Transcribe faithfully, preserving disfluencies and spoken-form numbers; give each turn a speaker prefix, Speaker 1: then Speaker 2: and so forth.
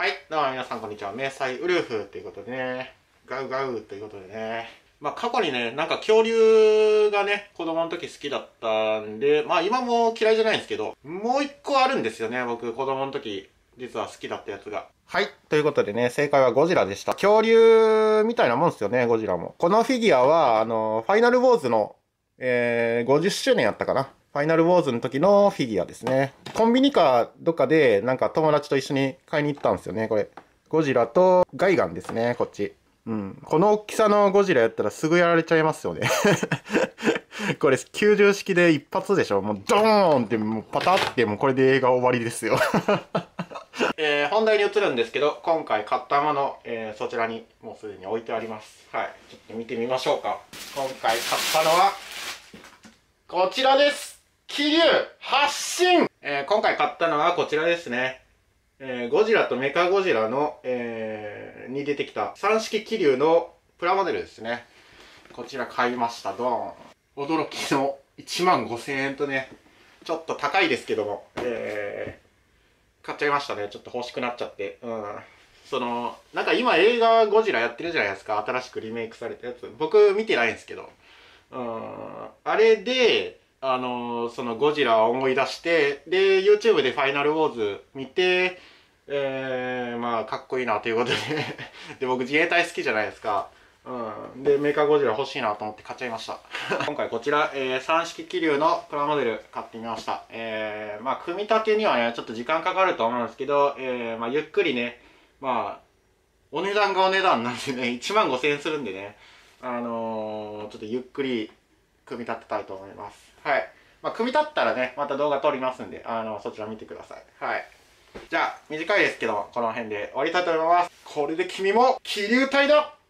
Speaker 1: はい、どうも皆さんこんにちは。迷彩ウルフということでね、ガウガウということでね。まあ過去にね、なんか恐竜がね、子供の時好きだったんで、まあ今も嫌いじゃないんですけど、もう一個あるんですよね、僕子供の時、実は好きだったやつが。はい、ということでね、正解はゴジラでした。恐竜みたいなもんですよね、ゴジラも。このフィギュアは、あの、ファイナルウォーズの、えー、ごじゅっしゅうねんやったかな。ファイナルウォーズの時のフィギュアですね。コンビニかどっかでなんか友達と一緒に買いに行ったんですよね、これ。ゴジラとガイガンですね、こっち。うん。この大きさのゴジラやったらすぐやられちゃいますよね。これきゅうじゅう式で一発でしょ。もうドーンってもうパタってもうこれで映画終わりですよ。えー、本題に移るんですけど、今回買ったもの、えー、そちらにもうすでに置いてあります。はい。ちょっと見てみましょうか。今回買ったのは、こちらです。気流発進、えー、今回買ったのはこちらですね。えー、ゴジラとメカゴジラの、えー、に出てきた三式気流のプラモデルですね。こちら買いました。ドーン。驚きのいちまんごせんえんとね、ちょっと高いですけども、えー、買っちゃいましたね。ちょっと欲しくなっちゃって。うん。その、なんか今映画ゴジラやってるじゃないですか。新しくリメイクされたやつ。僕見てないんですけど。うん。あれで、あのー、そのゴジラを思い出して、で、YouTube でファイナルウォーズ見て、えー、まあ、かっこいいなということでで、僕自衛隊好きじゃないですか。うん。で、メカゴジラ欲しいなと思って買っちゃいました。今回こちら、えー、三式気流のプラモデル買ってみました。えー、まあ、組み立てにはね、ちょっと時間かかると思うんですけど、えー、まあ、ゆっくりね、まあ、お値段がお値段なんでね、いちまんごせんえんするんでね、あのー、ちょっとゆっくり組み立てたいと思います。はい。まあ、組み立ったらね、また動画撮りますんで、あの、そちら見てください。はい。じゃあ、短いですけど、この辺で終わりたいと思います。これで君も気流体だ